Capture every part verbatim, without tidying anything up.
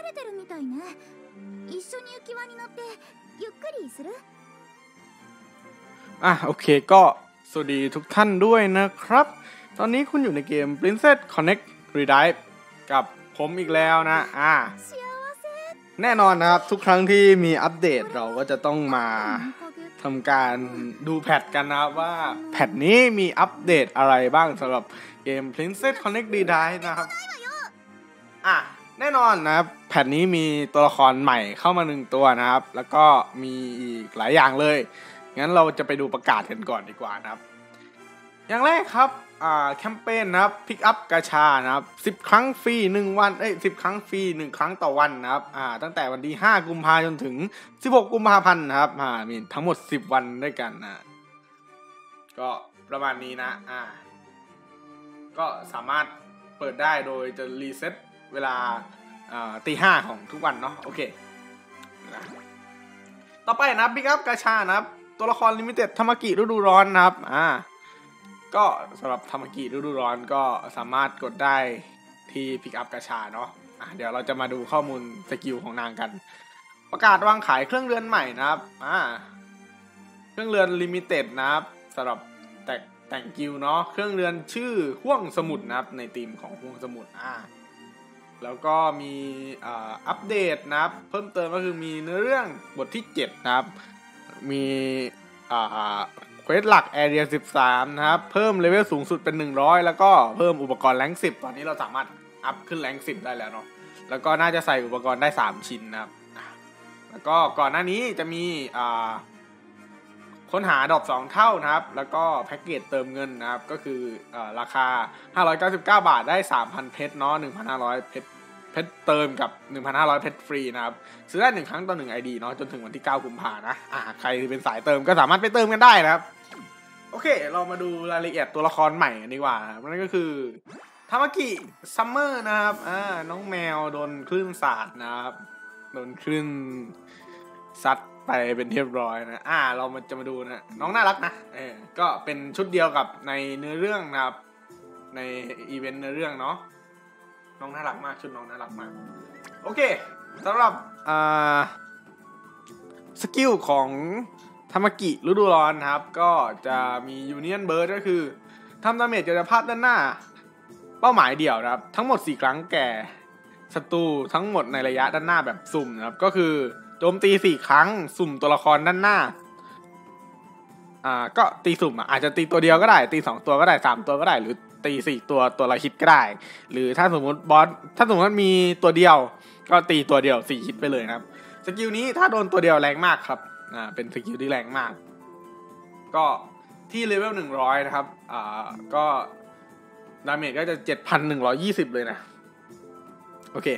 れてるみたいね。一緒に浮き輪に乗ってゆっくりする？ อ่ะโอเคก็สวัสดีทุกท่านด้วยนะครับตอนนี้คุณอยู่ในเกม Princess Connect Redive กับผมอีกแล้วนะอ่าแน่นอนนะครับทุกครั้งที่มีอัปเดตเราก็จะต้องมาทำการดูแพทกันนะครับว่าแพทนี้มีอัปเดตอะไรบ้างสำหรับเกม Princess Connect Redive นะครับอ่ะแน่นอนนะครับแพทนี้มีตัวละครใหม่เข้ามาหนึ่งตัวนะครับแล้วก็มีอีกหลายอย่างเลยงั้นเราจะไปดูประกาศกันก่อนดีกว่านะครับอย่างแรกครับอ่าแคมเปญนะครับพิกอัพกาชานะครับสิบครั้งฟรีหนึ่งวันเอ้ยสิบครั้งฟรีหนึ่งครั้งต่อวันนะครับอ่าตั้งแต่วันที่ห้ากุมภาพันธ์จนถึงสิบหกกุมภาพันธ์นะครับอ่ามีทั้งหมดสิบวันด้วยกันนะก็ประมาณนี้นะอ่าก็สามารถเปิดได้โดยจะรีเซ็ตเวลาอ่าตีห้าของทุกวันเนาะโอเคต่อไปนะพิกอัพกาชานะครับตัวละครลิมิเต็ดธรรมกิฤดูร้อนนะครับอ่าก็สำหรับธรรมกิฤดูร้อนก็สามารถกดได้ที่พิกอัพกาชาเนาะอ่ะเดี๋ยวเราจะมาดูข้อมูลสกิลของนางกันประกาศวางขายเครื่องเรือนใหม่นะครับอ่าเครื่องเรือนลิมิเต็ดนะครับสำหรับแต่แต่งกิลเนาะเครื่องเรือนชื่อห้วงสมุทรนะครับในธีมของห้วงสมุทรอ่าแล้วก็มีอ่าอัปเดตนะครับเพิ่มเติมก็คือมีเนื้อเรื่องบทที่เจ็ดนะครับมีอ่าเควสหลัก Area สิบสามนะครับเพิ่มเลเวลสูงสุดเป็นหนึ่งร้อยแล้วก็เพิ่มอุปกรณ์แรงค์สิบตอนนี้เราสามารถอัพขึ้นแรงค์สิบได้แล้วเนาะแล้วก็น่าจะใส่อุปกรณ์ได้สามชิ้นนะครับแล้วก็ก่อนหน้านี้จะมีอ่าค้นหาดอกสองเท่านะครับแล้วก็แพ็กเกจเติมเงินนะครับก็คืออ่าราคาห้าร้อยเก้าสิบเก้าบาทได้ สามพัน เพชรเนาะ หนึ่งพันห้าร้อย เพชรเพชรเติมกับ หนึ่งพันห้าร้อย เพชรฟรีนะครับซื้อได้หนึ่งครั้งต่อหนึ่ง ไอ ดี เนาะจนถึงวันที่เก้ากุมภาพันธ์นะอ่าใครเป็นสายเติมก็สามารถไปเติมกันได้นะครับโอเคเรามาดูรายละเอียดตัวละครใหม่กันดีกว่านั่นก็คือทามากิซัมเมอร์นะครับอ่าน้องแมวโดนคลื่นสาดนะครับโดนคลื่นซัดไปเป็นเรียบร้อยนะอ่าเรามาจะมาดูนะน้องน่ารักนะเออก็เป็นชุดเดียวกับในเนื้อเรื่องนะครับในอีเวนต์เนื้อเรื่องเนาะน้องน่ารักมากชุดน้องน่ารักมากโอเคสำหรับอ่าสกิลของธรรมกิฤดูร้อนครับก็จะมียูเนียนเบิร์ดก็คือทำดาเมจกายภาพด้านหน้าเป้าหมายเดี่ยวนะครับทั้งหมดสี่ครั้งแก่ศัตรูทั้งหมดในระยะด้านหน้าแบบสุ่มนะครับก็คือโจมตีสี่ครั้งสุ่มตัวละครด้านหน้าอ่าก็ตีสุ่มอ่ะอาจจะตีตัวเดียวก็ได้ตีสองตัวก็ได้สามตัวก็ได้หรือตีสี่ตัวตัวละฮิตก็ได้หรือถ้าสมมติบอสถ้าสมมติว่ามีตัวเดียวก็ตีตัวเดียวสี่ฮิตไปเลยนะครับสกิลนี้ถ้าโดนตัวเดียวแรงมากครับอ่าเป็นสกิลที่แรงมากก็ที่เลเวลหนึ่งร้อยนะครับอ่าก็ดาเมจก็จะ เจ็ดพันหนึ่งร้อยยี่สิบ เลยนะโอเค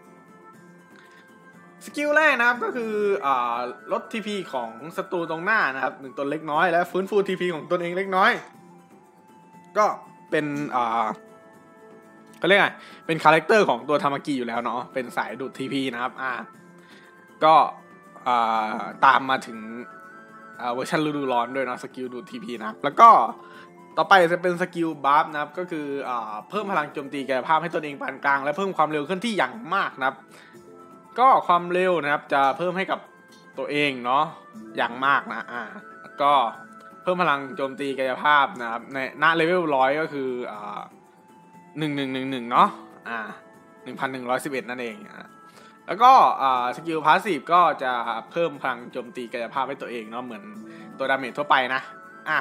สกิลแรกนะครับก็คืออ่าลด ที พี ของศัตรูตรงหน้านะครับหนึ่งตัวเล็กน้อยและฟื้นฟู ที พี ของตนเองเล็กน้อยก็เป็นอ่าเขาเรียกไงเป็นคาแรคเตอร์ของตัวธรรมกิอยู่แล้วเนาะเป็นสายดูด ที พี นะครับอ่าก็อ่าตามมาถึงอ่าเวอร์ชันฤดูร้อนด้วยเนาะสกิลดูด ที พี นะครับแล้วก็ต่อไปจะเป็นสกิลบัฟนะครับก็คืออ่าเพิ่มพลังโจมตีกายภาพให้ตนเองปานกลางและเพิ่มความเร็วเคลื่อนที่อย่างมากนะครับก็ความเร็วนะครับจะเพิ่มให้กับตัวเองเนาะอย่างมากนะอ่าก็เพิ่มพลังโจมตีกายภาพนะครับในณเลเวลร้อยก็คืออ่าหนึ่งหนึ่งหนึ่งหนึ่งเนาะอ่าหนึ่งพันหนึ่งร้อยสิบเอ็ดนั่นเองอ่าแล้วก็อ่าสกิลพาสซีฟก็จะเพิ่มพลังโจมตีกายภาพให้ตัวเองเนาะเหมือนตัวดาเมจทั่วไปนะอ่ะ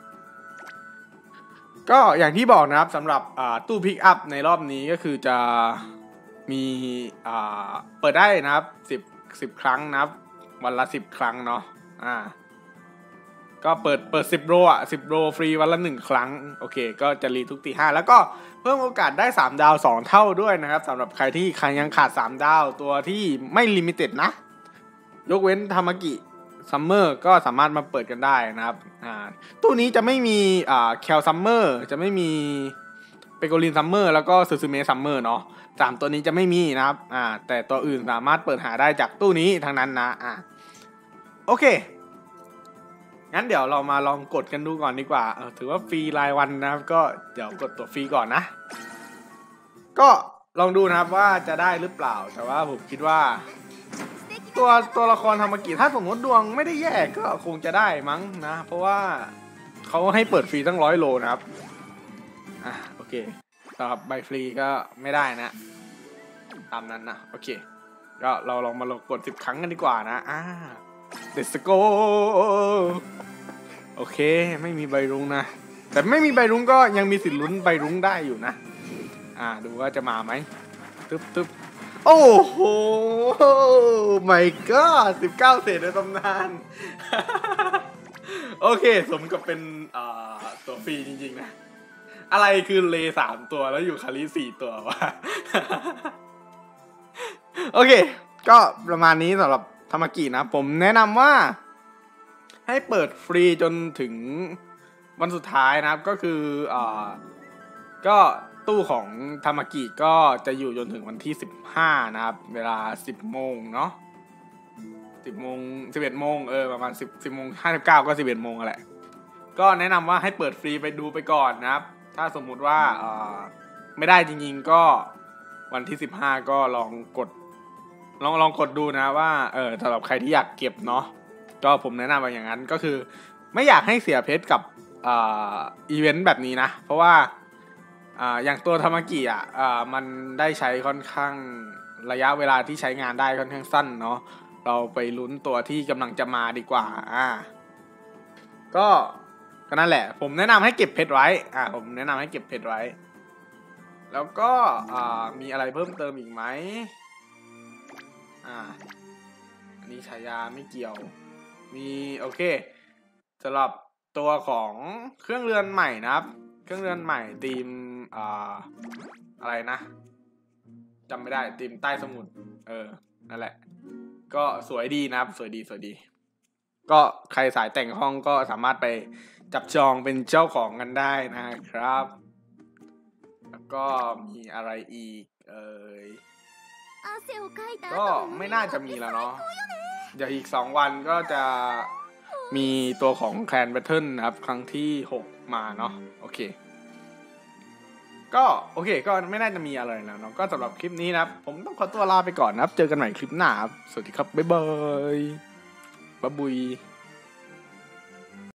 ก็อย่างที่บอกนะครับสำหรับอ่าตู้พิกอัพในรอบนี้ก็คือจะมีอ่าเปิดได้นะครับสิบ สิบครั้งนะครับวันละสิบครั้งเนาะอ่าก็เปิดเปิดสิบโรอ่ะสิบโรฟรีวันละหนึ่งครั้งโอเคก็จะรีทุกตีห้าแล้วก็เพิ่มโอกาสได้สามดาวสองเท่าด้วยนะครับสำหรับใครที่ใครยังขาดสามดาวตัวที่ไม่ลิมิเต็ดนะยกเว้นธรรมกิซัมเมอร์ก็สามารถมาเปิดกันได้นะครับอ่าตู้นี้จะไม่มีอ่าแคลซัมเมอร์จะไม่มีเปโกลินซัมเมอร์แล้วก็ซูซูเมะซัมเมอร์เนาะสามตัวนี้จะไม่มีนะครับอ่าแต่ตัวอื่นสามารถเปิดหาได้จากตู้นี้ทั้งนั้นนะอ่าโอเคงั้นเดี๋ยวเรามาลองกดกันดูก่อนดีกว่าเออถือว่าฟรีรายวันนะครับก็เดี๋ยวกดตัวฟรีก่อนนะก็ลองดูนะครับว่าจะได้หรือเปล่าแต่ว่าผมคิดว่าตัวตัวละครธรรมกิถ้าสมมติดวงไม่ได้แย่ก็คงจะได้มั้งนะเพราะว่าเขาให้เปิดฟรีตั้งร้อยโลนะครับอ่ะโอเคสำหรับใบฟรีก็ไม่ได้นะตามนั้นนะโอเคก็เราลองมาลองกดสิบครั้งกันดีกว่านะอ่า let's go โอเคไม่มีใบรุ้งนะแต่ไม่มีใบรุ้งก็ยังมีสิทธิ์ลุ้นใบรุ้งได้อยู่นะอ่าดูว่าจะมาไหมตึ๊บตึ๊บโอ้โห my god สิบเก้าเศษในตำนาน โอเคสมกับเป็นอ่าตัวฟรีจริงๆนะอะไรคือเลสามตัวแล้วอยู่คาริสี่ตัววะ โอเคก็ประมาณนี้สำหรับธรรมกินะผมแนะนำว่าให้เปิดฟรีจนถึงวันสุดท้ายนะครับก็คืออ่าก็ตู้ของธรรมกิก็จะอยู่จนถึงวันที่สิบห้านะครับเวลาสิบโมงเนาะสิบโมงสิบเอ็ดโมงเออประมาณสิบสิบโมงห้าสิบเก้าก็สิบเอ็ดโมงแหละก็แนะนำว่าให้เปิดฟรีไปดูไปก่อนนะครับถ้าสมมุติว่าอ่าไม่ได้จริงๆก็วันที่สิบห้าก็ลองกดลองลองกดดูนะว่าเออสำหรับใครที่อยากเก็บเนาะก็ผมแนะนำอย่างนั้นก็คือไม่อยากให้เสียเพชรกับอ่าอีเวนต์แบบนี้นะเพราะว่าอ่าอย่างตัวธรรมกิอ่ะอ่ามันได้ใช้ค่อนข้างระยะเวลาที่ใช้งานได้ค่อนข้างสั้นเนาะเราไปลุ้นตัวที่กำลังจะมาดีกว่าอ่าก็ก็นั่นแหละผมแนะนำให้เก็บเพชรไว้อ่าผมแนะนำให้เก็บเพชรไว้แล้วก็อ่ามีอะไรเพิ่มเติมอีกไหมอ่าอันนี้ฉายาไม่เกี่ยวมีโอเคสำหรับตัวของเครื่องเรือนใหม่นะครับเครื่องเรือนใหม่ธีมอ่าอะไรนะจำไม่ได้ธีมใต้สมุทรเออนั่นแหละก็สวยดีนะครับสวยดีสวยดีก็ใครสายแต่งห้องก็สามารถไปจับจองเป็นเจ้าของกันได้นะครับแล้วก็มีอะไรอีกเอ่ยก็ไม่น่าจะมีแล้วเนาะเดี๋ยวอีกสองวันก็จะมีตัวของแคลนแบทเทิลนะครับครั้งที่หกมาเนาะโอเคก็โอเคก็ไม่น่าจะมีอะไรแล้วเนาะก็สำหรับคลิปนี้นะครับผมต้องขอตัวลาไปก่อนนะครับเจอกันใหม่คลิปหน้าครับสวัสดีครับบ๊ายบายบ๊ายบุย